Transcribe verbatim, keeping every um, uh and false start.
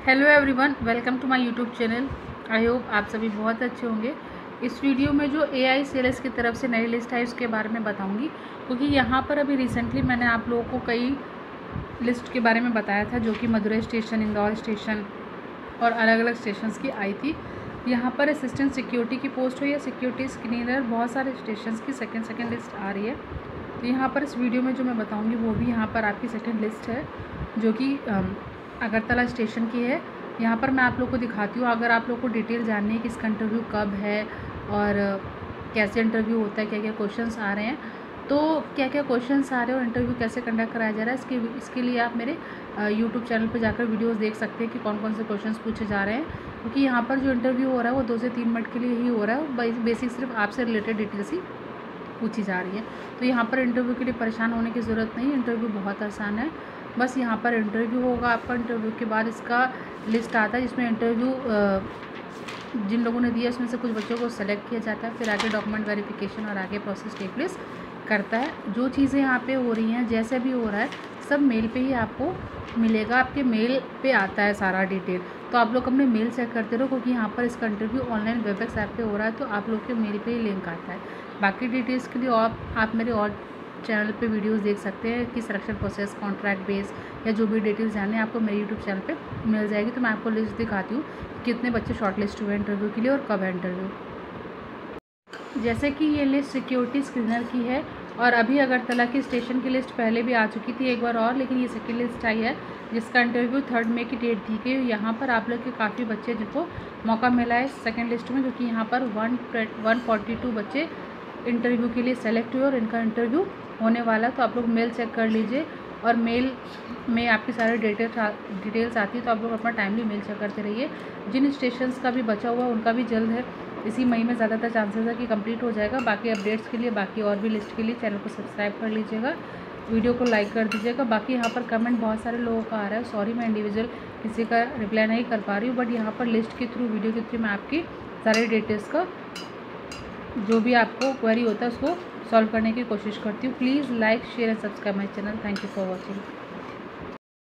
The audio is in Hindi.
Hello everyone, welcome to my YouTube channel. I hope आप सभी बहुत अच्छे होंगे। इस वीडियो में जो एआई सेल्स की तरफ से नई लिस्ट है उसके बारे में बताऊंगी, क्योंकि यहाँ पर अभी रिसेंटली मैंने आप लोगों को कई लिस्ट के बारे में बताया था, जो कि मदुरई स्टेशन, इंदौर स्टेशन और अलग अलग स्टेशंस की आई थी। यहाँ पर असिस्टेंट सिक्योरिटी की पोस्ट हो या सिक्योरिटी स्क्रीनर, बहुत सारे स्टेशंस की सेकेंड सेकेंड लिस्ट आ रही है। तो यहाँ पर इस वीडियो में जो मैं बताऊँगी वो भी यहाँ पर आपकी सेकेंड लिस्ट है, जो कि अगरतला स्टेशन की है। यहाँ पर मैं आप लोग को दिखाती हूँ। अगर आप लोग को डिटेल जाननी है कि इसका इंटरव्यू कब है और कैसे इंटरव्यू होता है, क्या क्या क्वेश्चंस आ रहे हैं, तो क्या क्या क्वेश्चंस आ रहे हैं और इंटरव्यू कैसे कंडक्ट कराया जा रहा है, इसके इसके लिए आप मेरे यूट्यूब चैनल पर जाकर वीडियोस देख सकते हैं कि कौन कौन से क्वेश्चंस पूछे जा रहे हैं। क्योंकि यहाँ पर जो इंटरव्यू हो रहा है वो दो से तीन मिनट के लिए ही हो रहा है। बेसिक सिर्फ आपसे रिलेटेड डिटेल्स ही पूछी जा रही है। तो यहाँ पर इंटरव्यू के लिए परेशान होने की ज़रूरत नहीं है। इंटरव्यू बहुत आसान है। बस यहाँ पर इंटरव्यू होगा आपका। इंटरव्यू के बाद इसका लिस्ट आता है, जिसमें इंटरव्यू जिन लोगों ने दिया उसमें से कुछ बच्चों को सेलेक्ट किया जाता है। फिर आगे डॉक्यूमेंट वेरिफिकेशन और आगे प्रोसेस टेक प्लेस करता है। जो चीज़ें यहाँ पे हो रही हैं, जैसे भी हो रहा है, सब मेल पे ही आपको मिलेगा। आपके मेल पे आता है सारा डिटेल। तो आप लोग अपने मेल चेक करते रहो, क्योंकि यहाँ पर इसका इंटरव्यू ऑनलाइन वेबएक्स ऐप पे हो रहा है, तो आप लोग के मेल पे ही लिंक आता है। बाकी डिटेल्स के लिए आप आप मेरे और चैनल पे वीडियोस देख सकते हैं कि सिलेक्शन प्रोसेस, कॉन्ट्रैक्ट बेस या जो भी डिटेल्स जानने आपको मेरे यूट्यूब चैनल पे मिल जाएगी। तो मैं आपको लिस्ट दिखाती हूँ कितने बच्चे शॉर्ट लिस्ट हुए इंटरव्यू के लिए और कब है इंटरव्यू। जैसे कि ये लिस्ट सिक्योरिटी स्क्रीनर की है, और अभी अगरतला की स्टेशन की लिस्ट पहले भी आ चुकी थी एक बार और, लेकिन ये सेकेंड लिस्ट आई है जिसका इंटरव्यू थर्ड मई की डेट दी गई। यहाँ पर आप लोग के काफ़ी बच्चे जिनको मौका मिला है सेकेंड लिस्ट में, क्योंकि यहाँ पर वन वन फोर्टी टू बच्चे इंटरव्यू के लिए सेलेक्ट हुए और इनका इंटरव्यू होने वाला है। तो आप लोग मेल चेक कर लीजिए, और मेल में आपकी सारी डिटेल्स डिटेल्स आती है, तो आप लोग अपना टाइमली मेल चेक करते रहिए। जिन स्टेशंस का भी बचा हुआ है उनका भी जल्द है, इसी मई में ज़्यादातर चांसेस है कि कंप्लीट हो जाएगा। बाकी अपडेट्स के लिए, बाकी और भी लिस्ट के लिए चैनल को सब्सक्राइब कर लीजिएगा, वीडियो को लाइक कर दीजिएगा। बाकी यहाँ पर कमेंट बहुत सारे लोगों का आ रहा है, सॉरी मैं इंडिविजुअल किसी का रिप्लाई नहीं कर पा रही हूँ, बट यहाँ पर लिस्ट के थ्रू, वीडियो के थ्रू मैं आपकी सारी डिटेल्स का जो भी आपको क्वेरी होता है उसको सॉल्व करने की कोशिश करती हूँ। Please like, share and subscribe my channel. Thank you for watching.